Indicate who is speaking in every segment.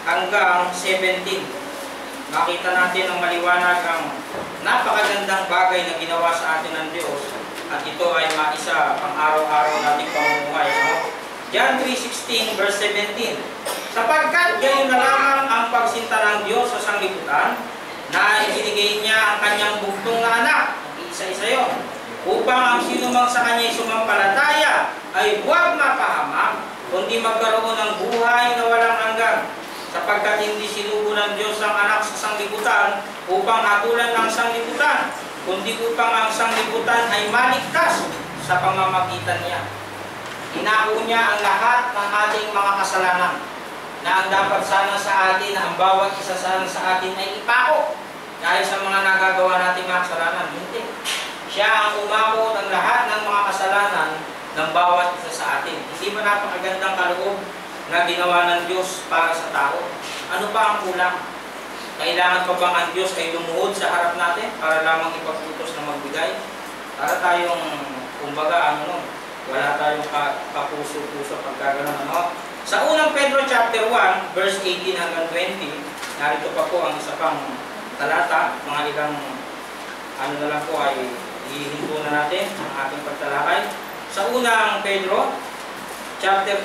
Speaker 1: hanggang 17. Makita natin ang maliwanag ang napakagandang bagay na ginawa sa atin ng Diyos at ito ay maisa pang araw-araw nating pamumuhay. John 3:16 verse 17. Sapagkat gayon na lamang ang pagsinta ng Diyos sa sanglibutan na ibinigay niya ang kanyang bugtong na anak, isa-isa yun, upang ang sinumang sa kanya'y sumampalataya ay huwag mapahamak, kundi magkaroon ng buhay na walang hanggan. Sapagkat hindi sinugo ng Diyos ang anak sa sanglibutan upang hatulan ng sanglibutan, kundi upang ang sanglibutan ay maligtas sa pamamagitan niya. Inako niya ang lahat ng ating mga kasalanan na ang dapat sana sa atin, na ang bawat isa sana sa atin ay ipako dahil sa mga nagagawa nating mga kasalanan. Hindi. Siya ang umako ng lahat ng mga kasalanan ng bawat isa sa atin. Hindi ba napakagandang kaloob na ginawa ng Diyos para sa tao? Ano pa ang kulang? Kailangan pa bang ang Diyos ay lumuhod sa harap natin para lamang ipagputos na magbigay? Para tayong, kumbaga, wala tayong kapuso-puso pagkaganon. Sa unang Pedro chapter 1, verse 18 hanggang 20, narito pa po ang isa pang talata, mga ilang na lang po ay hihinto na natin ang ating pagtalakay. Sa unang Pedro chapter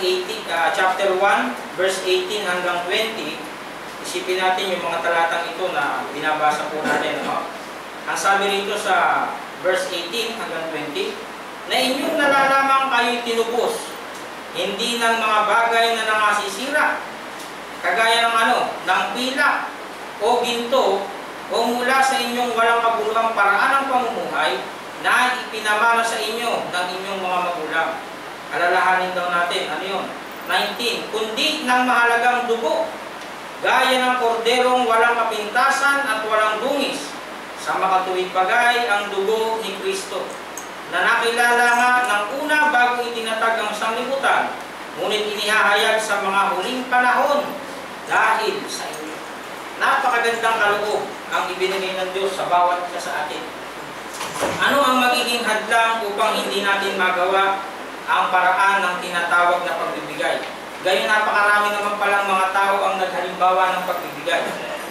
Speaker 1: 1, verse 18 hanggang 20, isipin natin yung mga talatang ito na binabasa po natin. Ang sabi rito sa verse 18 hanggang 20, na inyong nalalamang kayo'y tinubos, hindi ng mga bagay na nangasisira, kagaya ng ng pila o ginto o mula sa inyong walang kabuluhang paraan ng pamumuhay na ipinamana sa inyo ng inyong mga magulang. Alalahanin daw natin, 19, kundi ng mahalagang dugo, gaya ng korderong walang kapintasan at walang dungis, sa makatuwid bagay ang dugo ni Kristo, na nakilala nga ng una bago itinatag ang sanglibutan, ngunit inihahayag sa mga huling panahon dahil sa inyo. Napakagandang kaloob ang ibinigay ng Diyos sa bawat isa sa atin. Ano ang magiging hadlang upang hindi natin magawa ang paraan ng tinatawag na pagbibigay? Gayon napakarami naman palang mga tao ang naghalimbawa ng pagbibigay.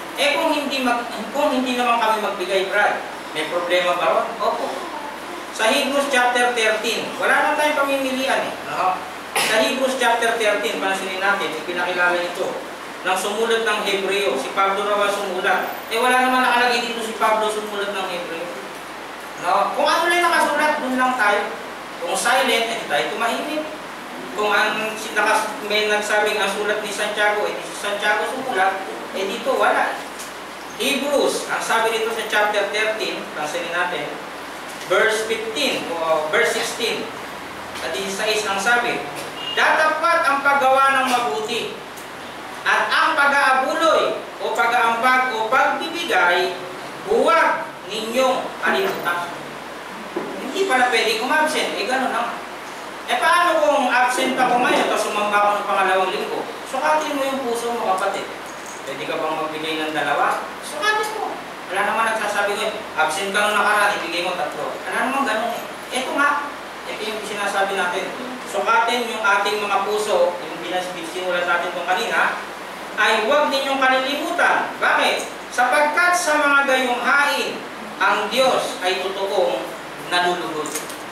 Speaker 1: Kung hindi naman kami magbigay, Brad, may problema ba ron? Opo. Sa Hebrews chapter 13, wala na tayong pamimilian Sa Hebrews chapter 13, pansinin natin, ipinakilala ito ng sumulat ng Hebreo. Si Pablo raw sumulat. Wala naman nakalagay dito si Pablo sumulat ng Hebreo. Kung ano lang nakasulat, dun lang tayo. Kung silent, tayo tumahimik. Kung may nagsabing ang sulat ni Santiago, si Santiago sumulat, dito wala. Hebrews, ang sabi dito sa chapter 13, pansinin natin, verse 15 o verse 16 at 16 ang sabi, datapat ang paggawa ng mabuti at ang pag-aabuloy o pag-aambag o pagbibigay, huwag ninyong kalimutan. Hindi pala pwede umabsent, gano'n lang. Paano kung absent ako ngayon tapos sumamba ako ng pangalawang linggo? Sukatin mo yung puso mo, kapatid. Pwede ka bang magbigay ng dalawa? Sukatin mo. Wala naman nagsasabi ko, absent ka nung nakaraan, ibigay mo 3. Wala naman ganun Ito nga, ito yung sinasabi natin. Sukatin yung ating mga puso, yung sinulat natin itong kanina, ay huwag ninyong kalilimutan. Bakit? Sapagkat sa mga gayong hain, ang Diyos ay totoong nalulugod.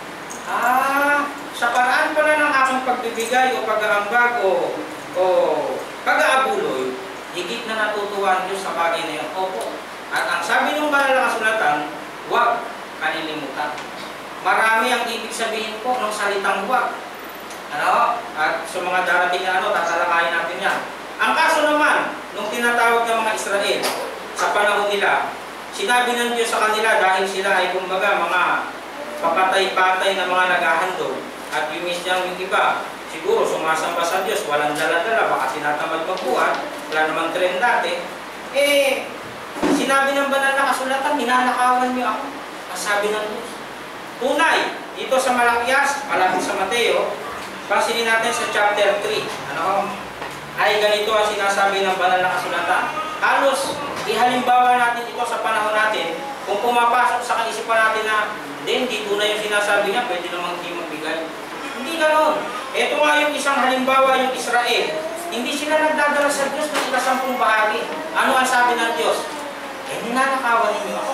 Speaker 1: Sa paraan pala ng aking pagbibigay o pag-aambag o pag-aabuloy, higit na natutuwa ang Diyos sa bagay na yun. Opo. At ang sabi ng banal na kasulatan, huwag kalilimutan. Marami ang ibig sabihin po ng salitang huwag. At sa mga darating na tatalakayin natin yan. Ang kaso naman, nung tinatawag ng mga Israel, sa panahon nila, sinabi ng Diyos sa kanila dahil sila ay kumbaga mga papatay-patay na mga naghahandog. At yumis niyang yung iba, siguro sumasamba sa Diyos, walang dala-dala, baka tinatamad magbuhat, wala namang tren dati. Sinabi ng banal na kasulatan, ninanakawan niyo ako. Ang sabi ng Diyos. Tunay, dito sa Malakias, malapit sa Mateo, pansinin natin sa chapter 3. Ay ganito ang sinasabi ng banal na kasulatan. Halos, ihalimbawa natin ito sa panahon natin, kung pumapasok sa kaisipan natin na, hindi tunay yung sinasabi niya, pwede namang hindi magbigay. Hindi ganoon. Ito nga yung isang halimbawa, yung Israel. Hindi sila nagdadala sa Diyos ng 10,000 Ano ang sabi ng Diyos? Eh, ninanakawan ninyo ako.